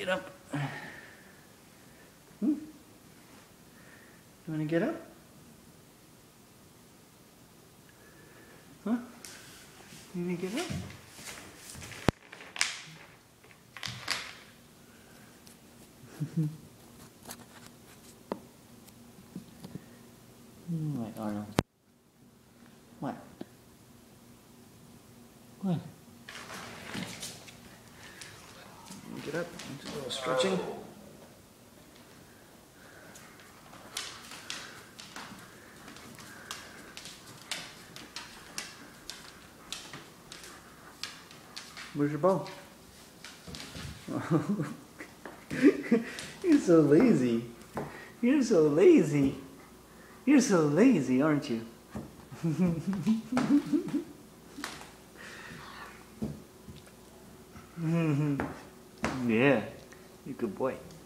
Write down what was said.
get up? Hmm? You want to get up? Huh? You want to get up? What, Arnold? What? What? Get up, just a little stretching. Where's your ball? You're so lazy. You're so lazy. You're so lazy, aren't you? Yeah, you're a good boy.